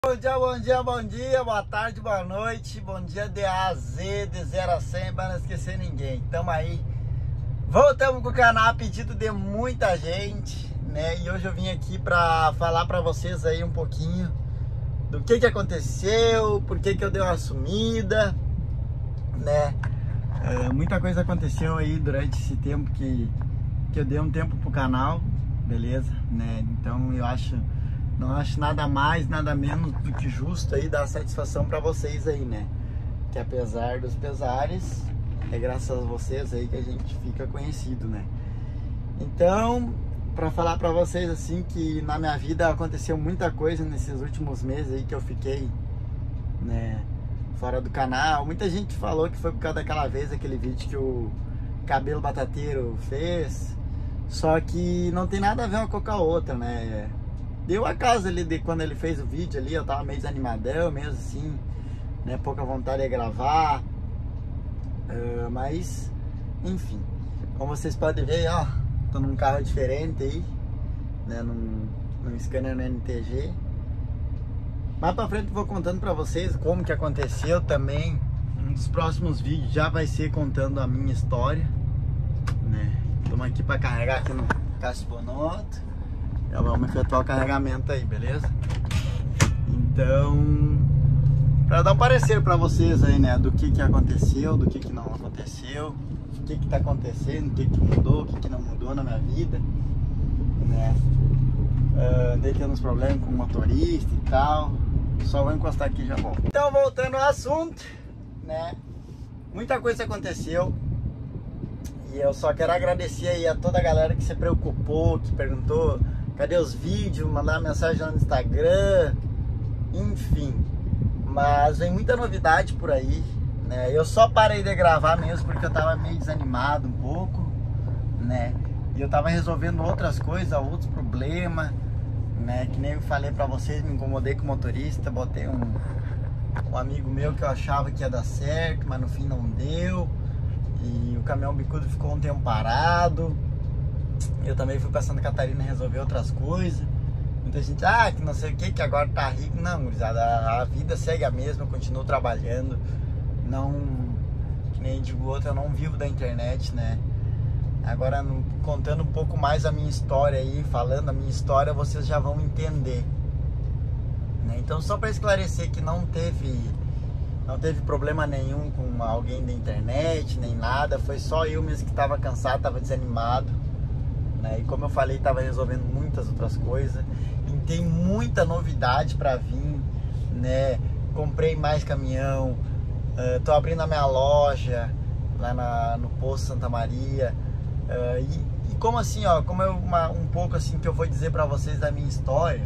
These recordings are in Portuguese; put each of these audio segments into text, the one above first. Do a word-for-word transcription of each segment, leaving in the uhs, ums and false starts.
Bom dia, bom dia, bom dia, boa tarde, boa noite, bom dia de A a Z, de zero a cem, para não esquecer ninguém. Tamo aí, voltamos com o canal a pedido de muita gente, né? E hoje eu vim aqui pra falar pra vocês aí um pouquinho do que que aconteceu, por que que eu dei uma sumida, né? É, muita coisa aconteceu aí durante esse tempo que, que eu dei um tempo pro canal, beleza? Né? Então eu acho... Não acho nada mais, nada menos do que justo aí dar satisfação pra vocês aí, né? Que apesar dos pesares, é graças a vocês aí que a gente fica conhecido, né? Então, pra falar pra vocês assim que na minha vida aconteceu muita coisa nesses últimos meses aí que eu fiquei, né, fora do canal. Muita gente falou que foi por causa daquela vez, aquele vídeo que o Cabelo Batateiro fez. Só que não tem nada a ver uma com a outra, né? Deu a causa ali de quando ele fez o vídeo ali, eu tava meio desanimadão, mesmo assim, né, pouca vontade de gravar, uh, mas, enfim, como vocês podem ver, ó, tô num carro diferente aí, né, num, num Scania no N T G. Mais pra frente eu vou contando pra vocês como que aconteceu também. Um dos próximos vídeos já vai ser contando a minha história, né. Estamos aqui pra carregar aqui no Cássio Bonotto. Já vamos efetuar o carregamento aí, beleza? Então, para dar um parecer para vocês aí, né, do que que aconteceu, do que que não aconteceu, o que que tá acontecendo, o que que mudou, o que que não mudou na minha vida, né? Uh, dei tendo uns problemas com o motorista e tal. Só vou encostar aqui e já volto. Então, voltando ao assunto, né? Muita coisa aconteceu. E eu só quero agradecer aí a toda a galera que se preocupou, que perguntou cadê os vídeos, mandar mensagem lá no Instagram, enfim. Mas vem muita novidade por aí, né? Eu só parei de gravar mesmo porque eu tava meio desanimado um pouco, né? E eu tava resolvendo outras coisas, outros problemas, né? Que nem eu falei pra vocês, me incomodei com o motorista, botei um, um amigo meu que eu achava que ia dar certo, mas no fim não deu. E o caminhão bicudo ficou um tempo parado. Eu também fui pra Santa Catarina resolver outras coisas. Muita gente, ah, que não sei o que, que agora tá rico. Não, gurizada, a, a vida segue a mesma, eu continuo trabalhando. Não, que nem digo outro, eu não vivo da internet, né? Agora, contando um pouco mais a minha história aí, falando a minha história, vocês já vão entender, né? Então, só pra esclarecer que não teve... Não teve problema nenhum com alguém da internet, nem nada. Foi só eu mesmo que tava cansado, tava desanimado, né? E como eu falei, tava resolvendo muitas outras coisas. E tem muita novidade pra vir, né? Comprei mais caminhão, uh, tô abrindo a minha loja lá na, no Poço Santa Maria. Uh, e, e como assim, ó, como é uma, um pouco assim que eu vou dizer pra vocês da minha história,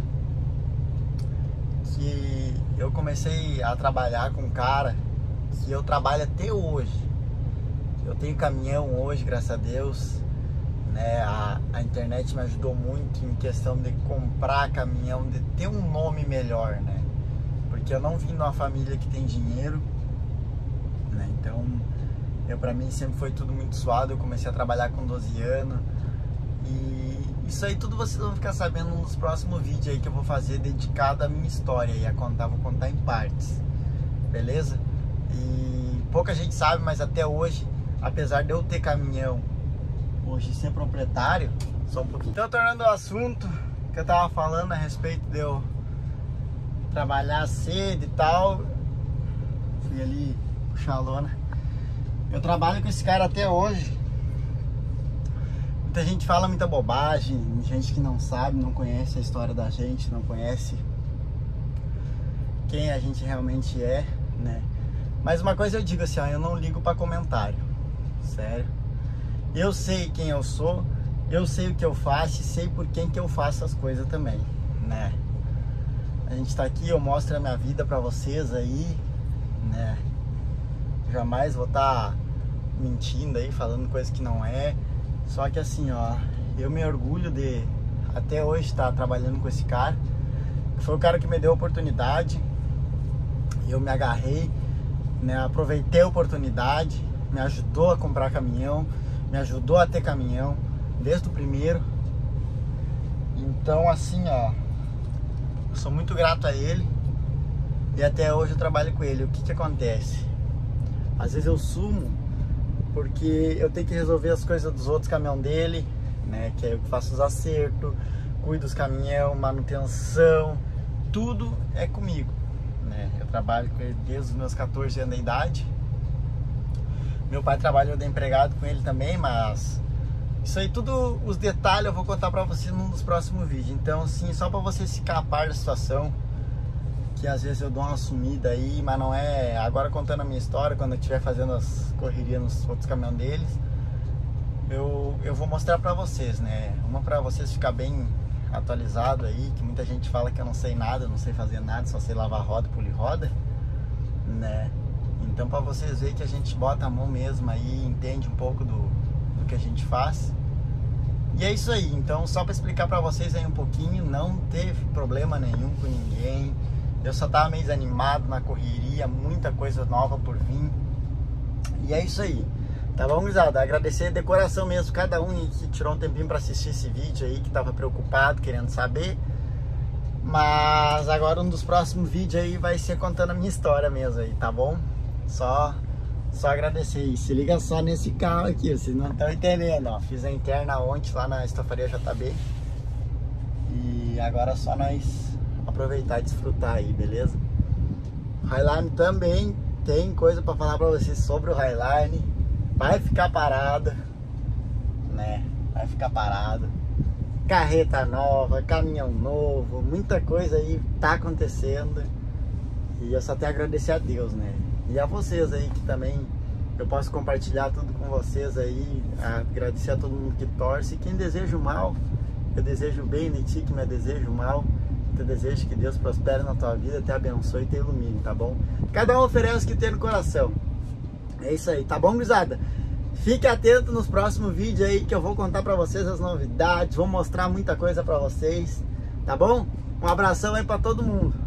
que eu comecei a trabalhar com um cara que eu trabalho até hoje. Eu tenho caminhão hoje, graças a Deus, né? A, a internet me ajudou muito em questão de comprar caminhão, de ter um nome melhor, né? Porque eu não vim de uma família que tem dinheiro, né? Então, eu, pra mim sempre foi tudo muito suado. Eu comecei a trabalhar com doze anos. E isso aí tudo vocês vão ficar sabendo nos próximos vídeos aí que eu vou fazer dedicado à minha história e a contar, vou contar em partes, beleza? E pouca gente sabe, mas até hoje, apesar de eu ter caminhão, hoje ser proprietário, só um pouquinho. Então, tornando o assunto que eu tava falando a respeito de eu trabalhar cedo e tal, fui ali puxar a lona. Eu trabalho com esse cara até hoje. Muita gente fala muita bobagem, gente que não sabe, não conhece a história da gente, não conhece quem a gente realmente é, né? Mas uma coisa eu digo assim, ó, eu não ligo pra comentário, sério. Eu sei quem eu sou, eu sei o que eu faço e sei por quem que eu faço as coisas também, né? A gente tá aqui, eu mostro a minha vida pra vocês aí, né? Jamais vou estar mentindo aí, falando coisa que não é. Só que assim, ó, eu me orgulho de até hoje estar trabalhando com esse cara. Foi o cara que me deu a oportunidade. Eu me agarrei, né? Aproveitei a oportunidade, me ajudou a comprar caminhão, me ajudou a ter caminhão desde o primeiro. Então assim, ó, eu sou muito grato a ele, E até hoje eu trabalho com ele. O que que acontece? Às vezes eu sumo porque eu tenho que resolver as coisas dos outros caminhão dele, né? Que é eu que faço os acertos, cuido dos caminhão, manutenção, tudo é comigo, né? Eu trabalho com ele desde os meus quatorze anos de idade. Meu pai trabalhou de empregado com ele também, mas isso aí tudo, os detalhes eu vou contar pra vocês num dos próximos vídeos. Então assim, só pra vocês ficar a par da situação, que às vezes eu dou uma sumida aí, mas não é... Agora contando a minha história, quando eu estiver fazendo as correrias nos outros caminhões deles, eu, eu vou mostrar pra vocês, né? Uma pra vocês ficar bem atualizado aí, que muita gente fala que eu não sei nada, não sei fazer nada, só sei lavar roda, polir roda, né? Então pra vocês verem que a gente bota a mão mesmo aí, entende um pouco do, do que a gente faz. E é isso aí, então só pra explicar pra vocês aí um pouquinho, não teve problema nenhum com ninguém. Eu só tava meio desanimado na correria, muita coisa nova por vir. E é isso aí. Tá bom, gurizada? Agradecer de coração mesmo cada um que tirou um tempinho pra assistir esse vídeo aí, que tava preocupado, querendo saber. Mas agora um dos próximos vídeos aí vai ser contando a minha história mesmo aí, tá bom? Só, só agradecer aí. Se liga só nesse carro aqui, vocês não estão entendendo, ó. Fiz a interna ontem lá na Estofaria J B. E agora é só nós aproveitar e desfrutar aí, beleza? Highline também tem coisa pra falar pra vocês sobre o Highline. Vai ficar parado, né? Vai ficar parado. Carreta nova, caminhão novo, muita coisa aí tá acontecendo. E eu só tenho a agradecer a Deus, né? E a vocês aí que também eu posso compartilhar tudo com vocês aí. Agradecer a todo mundo que torce. Quem deseja o mal, eu desejo o bem, de ti que me deseja o mal. Eu desejo que Deus prospere na tua vida, te abençoe e te ilumine, tá bom? Cada um oferece o que tem no coração. É isso aí, tá bom, gurizada? Fique atento nos próximos vídeos aí que eu vou contar pra vocês as novidades, vou mostrar muita coisa pra vocês, tá bom? Um abração aí pra todo mundo.